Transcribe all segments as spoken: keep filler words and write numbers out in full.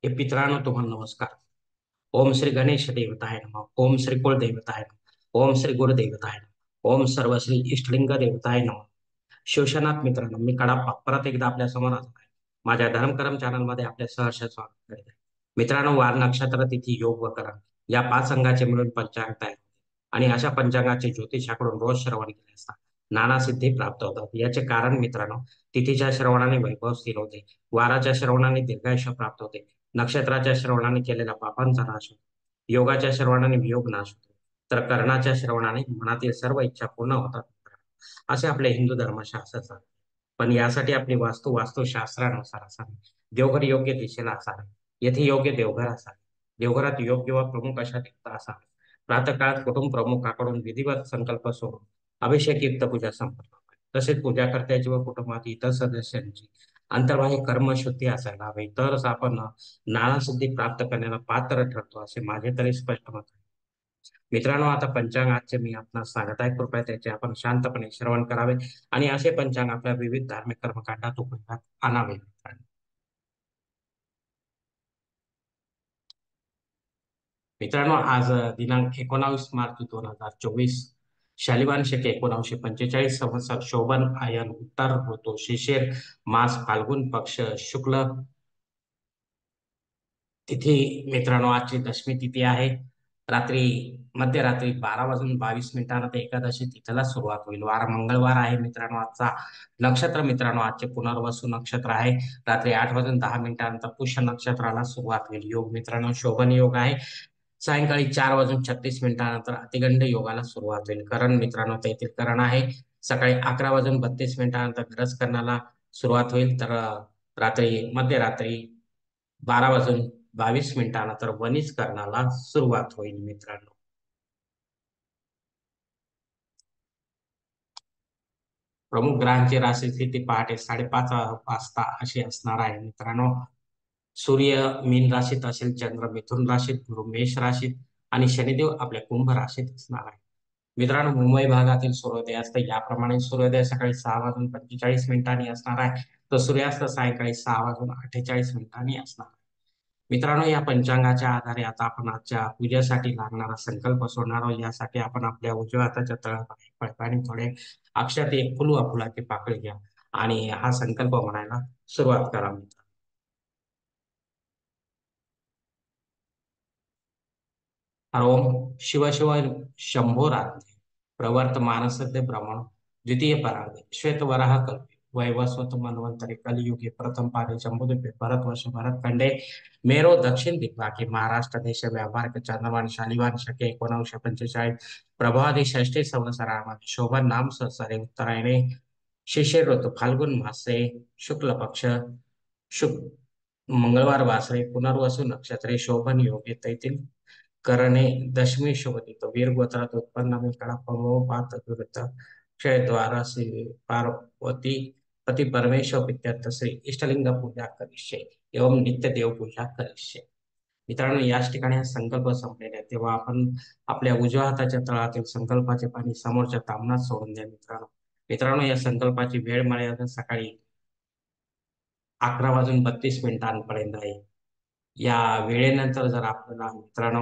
हे पितरांनो तुम्हाला नमस्कार. ओम श्री गणेश देवताय नमः. ओम श्री कुल देवताय नमः. ओम श्री गुरु देवताय नमः. ओम सर्व श्री इष्टलिंग देवताय नमः. शिवशनाथ मित्रांनो, मी कडाप्पा परत एकदा आपल्या समोर आलो आहे. माझ्या धर्मकरम चॅनल मध्ये आपले सहर्ष स्वागत करीत आहे. मित्रांनो, वार नक्षत्र तिथी योग व करण या पाच अंगाचे मिळून पंचांग तयार होते आणि अशा पंचांगाचे ज्योतिषाकडून रोज श्रवण केले असता नाना सिद्धी प्राप्त होतात. याचे कारण मित्रांनो, तिथीच्या श्रवणाने वैभव स्थिर होते, वाराच्या श्रवणाने दीर्घायुष्य प्राप्त होते, नक्षत्राच्या श्रवणाने केलेला पापांचा नाश होतो, योगाच्या श्रवणाने वियोग नाश होतो, तर कर्णाच्या श्रवणाने मनातील सर्व इच्छा पूर्ण होतात. असे आपले हिंदू धर्मशास्त्र सांगते. पण यासाठी आपली वास्तू वास्तुशास्त्रानुसार असावी. देवघर योग्य दिशेला असावे. येथे योग्य देवघर असावे. देवघरात योग्य व प्रमुख अशा देवता असाव्या. प्रातःकाळात कुटुंब प्रमुखाकडून विधिवत संकल्प सोडून अभिषेक युक्त पूजा संपन्न व्हावी. तसेच पूजाकर्त्याची व कुटुंबातील इतर सदस्यांची अंतर्बाह्य कर्मशुद्धी असायला हवी. तरच आपण नानासिद्धी प्राप्त करण्याला पात्र ठरतो, असे माझे तरी स्पष्ट मत आहे. मित्रांनो, आता पंचांग आजचे मी आपणास सांगत आहे. कृपया त्याचे आपण शांतपणे श्रवण करावे आणि असे पंचांग आपल्या विविध धार्मिक कर्मकांडात उपयोगात आणावे. मित्रांनो, मित्रांनो आज अ, दिनांक एकोणावीस मार्च दोन हजार चोवीस, शालिवान शके एकोणीसशे पंचेचाळीस, संवत्सर शोभन आयन, उत्तर ऋतू शिशिर, मास फाल्गुन, पक्ष शुक्ल, तिथी मित्रांनो आजची दशमी तिथी आहे. रात्री मध्यरात्री बारा वाजून बावीस मिनिटांनंतर एकादशी तिथीला सुरुवात होईल. वार मंगळवार आहे मित्रांनो आजचा. नक्षत्र मित्रांनो आजचे पुनर्वसू नक्षत्र आहे. रात्री आठ वाजून दहा मिनिटांनंतर पुष्य नक्षत्राला सुरुवात होईल. योग मित्रांनो शोभन योग आहे. सायंकाळी चार वाजून छत्तीस मिनिटांनंतर अतिगंड योगाला सुरुवात होईल. करण मित्रांनो तेथील करण आहे. सकाळी अकरा वाजून बत्तीस मिनिटांनंतर ग्रज करण्याला सुरुवात होईल. तर अ, रात्री मध्यरात्री बारा वाजून बावीस मिनिटांनंतर वनिज करण्याला सुरुवात होईल. मित्रांनो, प्रमुख ग्रहांची राशी स्थिती पहाटे साडेपाच वाजता अशी असणार आहे. मित्रांनो, सूर्य मीन राशीत असेल, चंद्र मिथुन राशीत, गुरु मेष राशीत आणि शनिदेव आपल्या कुंभ राशीत असणार आहे. मित्रांनो, मुंबई भागातील सूर्योदय असते याप्रमाणे सूर्योदय सकाळी सहा वाजून पंचेचाळीस मिनिटांनी असणार आहे, तर सूर्यास्त सायंकाळी सहा वाजून अठ्ठेचाळीस मिनिटांनी असणार आहे. मित्रांनो, या पंचांगाच्या आधारे आता आपण आजच्या पूजेसाठी लागणारा संकल्प सोडणार आहोत. यासाठी आपण आपल्या उजव्या हाताच्या तळहाताला पडताळणी थोडे अक्षरात एक फुलवा फुलाची पाकळी घ्या आणि हा संकल्प म्हणायला सुरुवात करा. मित्रांनो, हरोम शिव शिव शंभो रात्रे प्रवर्त मानसद्य ब्रह्मण द्वितीय परार्धे श्वेतवराह कल्पे वैवस्वत मन्वंतरे कलियुगे प्रथम पादे शंभुद्वीपे भरतवर्ष भरतखंडे मेरो दक्षिण दिग्भागे महाराष्ट्र देश व्यावहारिक चांद्रमान शालिवान शके एकोणीसशे पंचेचाळीस प्रभादी षष्ठी संवत्सरामध्ये शोभन नाम संवत्सरे उत्तरायणे शिशिर ऋतू फाल्गुन मासे शुक्ल पक्ष शुक मंगळवार वासरे पुनर्वसू नक्षत्रे शोभन योगे तैतील करणे दशमी शोधित वीर गोत्रात उत्पन्न में कड़प्पा पात विरुद्ध क्षय द्वारा श्री पार्वती पति परमेश्वर प्रीत्यर्थ श्री इष्टलिंग पूजा करिष्ये एवं नित्य देव पूजा करिष्ये. मित्रांनो, याच ठिकाणी हा संकल्प संपलेला आहे. तेव्हा आपण आपल्या उजव्या हाताच्या तळातील संकल्पाचे पाणी समोरच्या तामनात सोडून द्या. मित्रांनो मित्रांनो या संकल्पाची वेळ मर्यादा सकाळी अकरा वाजून बत्तीस मिनिटांपर्यंत आहे. या वेळेनंतर जर आपल्याला मित्रांनो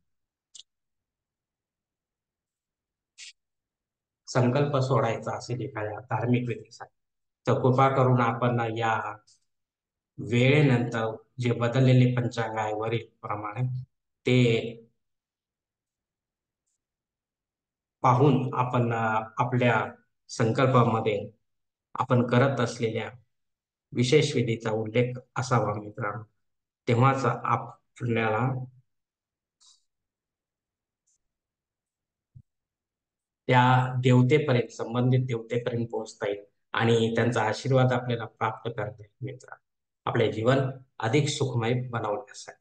संकल्प सोडायचा असेल एखाद्या धार्मिक विधीसाठी, तर कृपा करून आपण या वेळेनंतर जे बदललेले पंचांग आहे वरील प्रमाणे ते पाहून आपण अ, आपल्या संकल्पामध्ये आपण करत असलेल्या विशेष विधीचा उल्लेख असावा. मित्रांनो, तेव्हाच आपल्याला त्या देवतेपर्यंत संबंधित देवतेपर्यंत पोहोचता येईल आणि त्यांचा आशीर्वाद आपल्याला प्राप्त करता येईल. मित्र, आपले जीवन अधिक सुखमय बनवण्यासाठी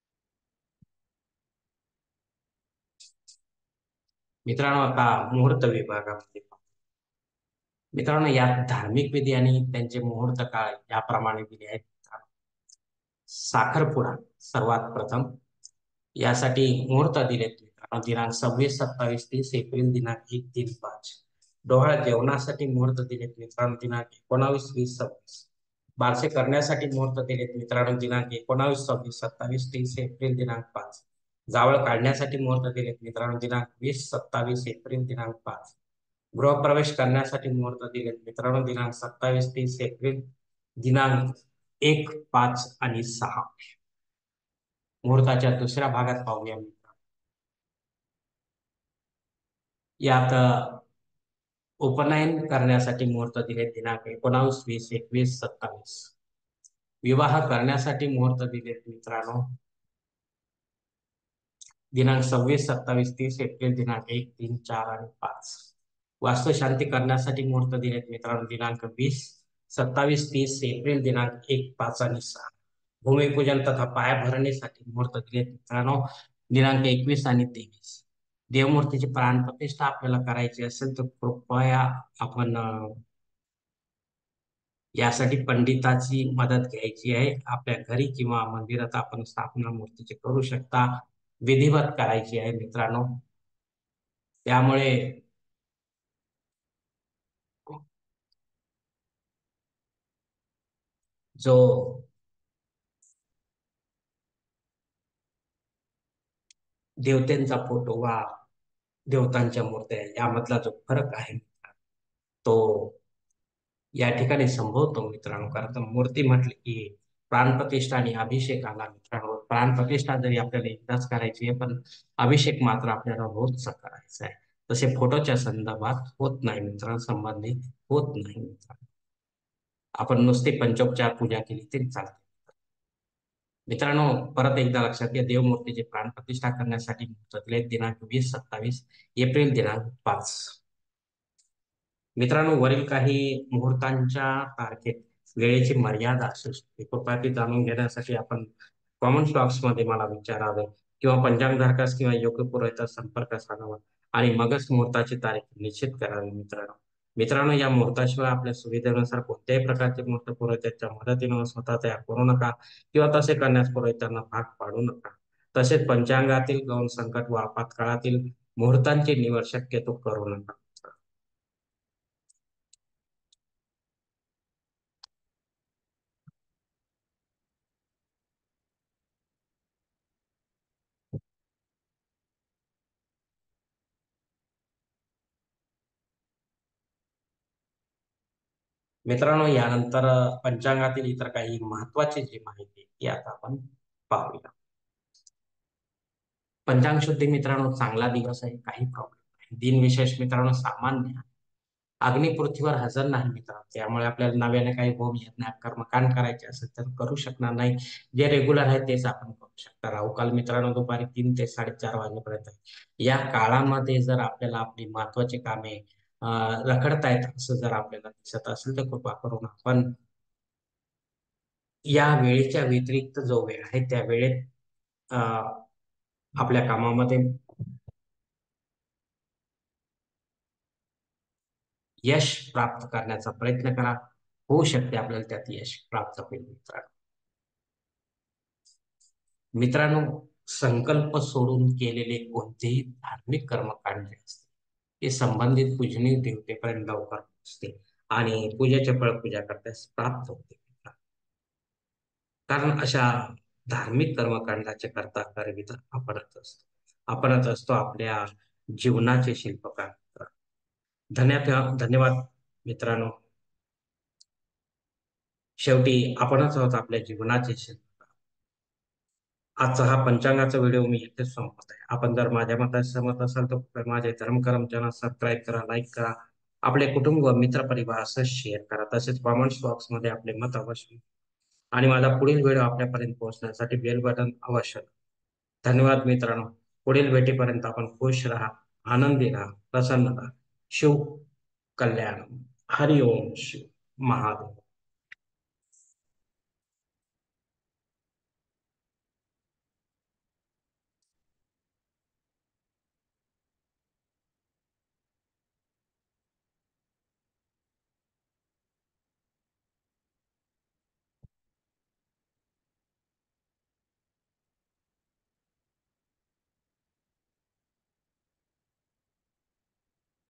मित्रांनो आता मुहूर्त विभागामध्ये पाहू. मित्रांनो, यात धार्मिक विधी आणि त्यांचे मुहूर्त काळ याप्रमाणे दिले आहेत. मित्रांनो, साखरपुडा सर्वात प्रथम यासाठी मुहूर्त दिलेत. मित्रांनो, दिनांक सव्वीस सत्तावीस तीस एप्रिल, दिनांक एक तीन पाच. डोहाळ जेवणासाठी मुहूर्त दिलेत. मित्रांनो, दिनांक एकोणावीस वीस सव्वीस. बारसे करण्यासाठी मुहूर्त दिलेत मित्रांनो दिनांक एकोणावीस सव्वीस सत्तावीस तीस एप्रिल दिनांक पाच. जावळ काढण्यासाठी मुहूर्त दिलेत मित्रांनो दिनांक वीस सत्तावीस एप्रिल दिनांक पाच. गृहप्रवेश करण्यासाठी मुहूर्त दिलेत मित्रांनो दिनांक सत्तावीस तीस एप्रिल दिनांक एक पाच आणि सहा. मुहूर्ताच्या दुसऱ्या भागात पाहूया मित्रांनो. यात उपनयन करण्यासाठी मुहूर्त दिले दिनांक एकोणावीस वीस एकवीस सत्तावीस. विवाह करण्यासाठी मुहूर्त दिलेत मित्रांनो दिनांक सव्वीस सत्तावीस तीस एप्रिल दिनांक एक तीन चार आणि पाच. वास्तुशांती करण्यासाठी मुहूर्त दिलेत मित्रांनो दिनांक वीस सत्तावीस तीस एप्रिल दिनांक एक पाच आणि सहा. भूमिपूजन तथा पायाभरणीसाठी मुहूर्त दिलेत मित्रांनो दिनांक एकवीस आणि तेवीस. देवमूर्तीची प्राणप्रतिष्ठा आपल्याला करायची असेल तर कृपया आपण यासाठी पंडिताची मदत घ्यायची आहे. आपल्या घरी किंवा मंदिरात आपण स्थापना मूर्तीची करू शकता. विधिवत करायची आहे मित्रांनो. त्यामुळे जो देवतेंचा फोटो वा देवतांच्या मूर्त्या यामधला जो फरक आहे तो या ठिकाणी संभवतो मित्रांनो. कारण तर मूर्ती म्हटली की प्राणप्रतिष्ठा आणि अभिषेक आला मित्रांनो. प्राणप्रतिष्ठा जरी आपल्याला एकदाच करायची आहे पण अभिषेक मात्र आपल्याला रोजचा करायचा आहे. तसे फोटोच्या संदर्भात होत नाही मित्रांनो, संबंधित होत नाही मित्रांनो. आपण नुसती पंचोपचार पूजा केली तरी चालते. मित्रांनो परत एकदा लक्षात घ्या देवमूर्तीची प्राणप्रतिष्ठा करण्यासाठी दिनांक वीस सत्तावीस एप्रिल दिनांक पाच. मित्रांनो वरील काही मुहूर्तांच्या तारखेत वेळेची मर्यादा असू शकते. कृपया ती जाणून घेण्यासाठी आपण कॉमेंट बॉक्स मध्ये मला विचारावे किंवा पंचांगधारकास किंवा योग्य पुरोहितास संपर्क साधावा आणि मगच मुहूर्ताची तारीख निश्चित करावी मित्रांनो. मित्रांनो या मुहूर्ताशिवाय आपल्या सुविधेनुसार कोणत्याही प्रकारचे मुहूर्त पुरोहिताच्या मदतीने स्वतः तयार करू नका किंवा तसे करण्यास पुरोहितांना भाग पाडू नका. तसेच पंचांगातील गौण संकट व आपत्काळातील मुहूर्तांची निवड शक्यतो करू नका. मित्रांनो यानंतर पंचांगातील इतर काही महत्वाची जी माहिती आहे ती आता आपण पाहूया. पंचांग शुद्धी मित्रांनो चांगला दिवस आहे, काही प्रॉब्लेम नाही. दिनविशेष मित्रांनो सामान्य. अग्नी पृथ्वीवर हजर नाही मित्रांनो, त्यामुळे आपल्याला नव्याने काही होम यज्ञ कर्मकांड करायचे असेल तर करू शकणार नाही. जे रेग्युलर आहे तेच आपण करू शकता. राहुकाल मित्रांनो दुपारी तीन ते साडेचार वाजेपर्यंत आहे. या काळामध्ये जर आपल्याला आपली महत्वाची कामे अं, रखडतायत असं जर आपल्याला दिसत असेल तर कृपा करून आपण या वेळेच्या व्यतिरिक्त जो वेळ आहे त्या वेळेत अं, आपल्या कामामध्ये यश प्राप्त करण्याचा प्रयत्न करा. होऊ शकते आपल्याला त्यात यश प्राप्त होईल मित्रांनो. मित्रांनो संकल्प सोडून केलेले कोणतेही धार्मिक कर्मकांड जे असते ते संबंधित पूजनीय देवतेपर्यंत लवकर पोहोचते आणि पूजेचे फळ पूजा करण्यास प्राप्त होते. कारण अशा धार्मिक कर्मकांडाचे करता करविता आपणच असतो. आपणच असतो आपल्या जीवनाचे शिल्पकार. धन्यवाद धन्यवाद मित्रांनो. शेवटी आपणच आहोत आपल्या जीवनाचे शिल्पकार. आजचा हा पंचांगाचा व्हिडिओ मी इथेच संपवत आहे. आपण जर माझ्या मताशी सहमत असाल तर माझे धर्मकरम चॅनल सबस्क्राईब करा, लाईक करा, आपले कुटुंब व मित्र परिवार असं शेअर करा. तसेच कॉमेंट्स बॉक्स मध्ये आपले मत अवश्य आणि माझा पुढील व्हिडिओ आपल्यापर्यंत पोहोचण्यासाठी बेल बटन अवश्य. धन्यवाद मित्रांनो. पुढील भेटीपर्यंत आपण खुश राहा, आनंदी राहा, प्रसन्न राहा. शिव कल्याण. हरि ओम शिव महादेव.